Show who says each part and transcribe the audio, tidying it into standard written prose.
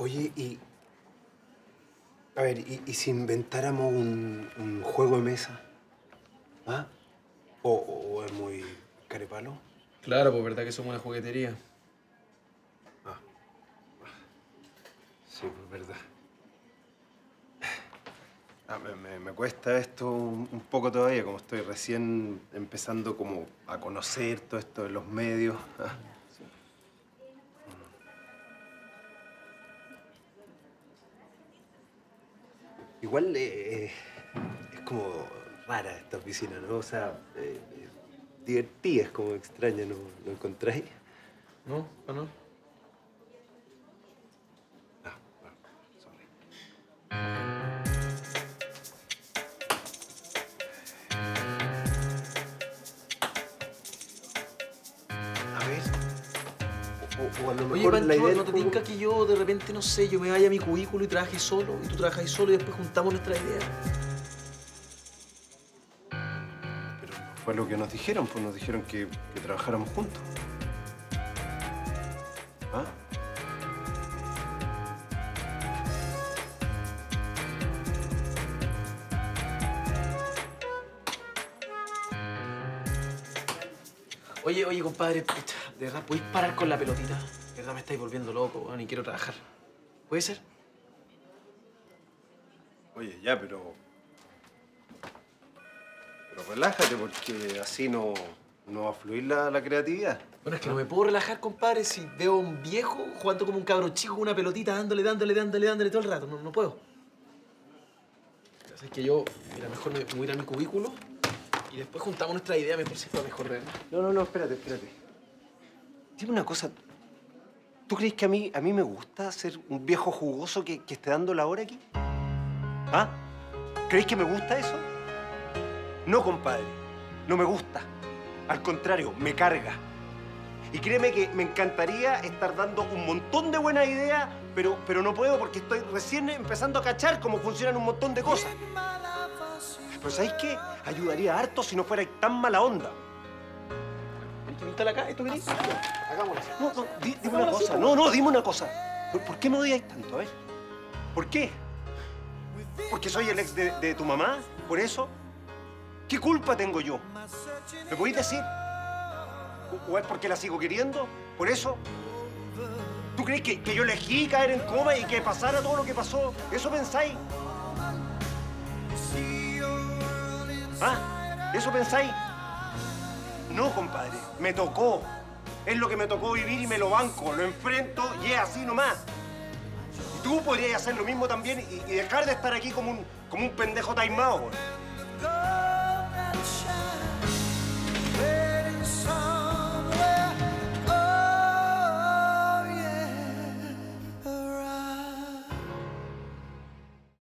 Speaker 1: Oye, y... A ver, ¿y si inventáramos un juego de mesa? ¿Ah? ¿O es muy carepalo?
Speaker 2: Claro, pues verdad que somos una juguetería.
Speaker 1: Ah. Sí, pues verdad. Me cuesta esto un poco todavía, como estoy recién empezando como a conocer todo esto de los medios. ¿Ah?
Speaker 2: Sí.
Speaker 1: Igual es como rara esta oficina, ¿no? O sea, divertida, es como extraña, ¿no? ¿No encontráis?
Speaker 2: ¿No? ¿O no?
Speaker 1: Ah, sorry. A ver. O a lo
Speaker 2: Oye,
Speaker 1: mejor
Speaker 2: Pancho,
Speaker 1: la idea del
Speaker 2: ¿no te
Speaker 1: juego...
Speaker 2: tinca que yo de repente, no sé, yo me vaya a mi cubículo y trabaje solo, y tú trabajas solo y después juntamos nuestra idea?
Speaker 1: Pero no fue lo que nos dijeron, pues nos dijeron que trabajáramos juntos. ¿Ah?
Speaker 2: Oye, compadre, pucha, de verdad, ¿podéis parar con la pelotita? De verdad me estáis volviendo loco, weón, y quiero trabajar. ¿Puede ser?
Speaker 1: Oye, ya, pero relájate, porque así no va a fluir la creatividad.
Speaker 2: Bueno, es que no me puedo relajar, compadre, si veo a un viejo jugando como un cabro chico con una pelotita, dándole todo el rato. No puedo. Es que yo, mira, mejor me voy a ir a mi cubículo y después juntamos nuestra idea, me parece mejor, de verdad.
Speaker 1: No, espérate. Dime una cosa. ¿Tú crees que a mí me gusta ser un viejo jugoso que esté dando la hora aquí? ¿Ah? ¿Crees que me gusta eso? No, compadre. No me gusta. Al contrario, me carga. Y créeme que me encantaría estar dando un montón de buenas ideas, pero no puedo porque estoy recién empezando a cachar cómo funcionan un montón de cosas. Pero ¿sabéis qué? Ayudaría harto si no fuera tan mala onda.
Speaker 2: ¿Hay que pintar acá? ¿Esto querés? Hagámoslo así.
Speaker 1: No, dime una cosa. No, dime una cosa. ¿Por qué me odiáis tanto, eh? ¿Por qué? ¿Porque soy el ex de tu mamá? ¿Por eso? ¿Qué culpa tengo yo? ¿Me podéis decir? ¿O es porque la sigo queriendo? ¿Por eso? ¿Tú crees que yo elegí caer en coma y que pasara todo lo que pasó? ¿Eso pensáis? ¿Ah? ¿Eso pensáis? No, compadre. Me tocó. Es lo que me tocó vivir y me lo banco. Lo enfrento y es así nomás. Y tú podrías hacer lo mismo también y dejar de estar aquí como un pendejo taimado, güey.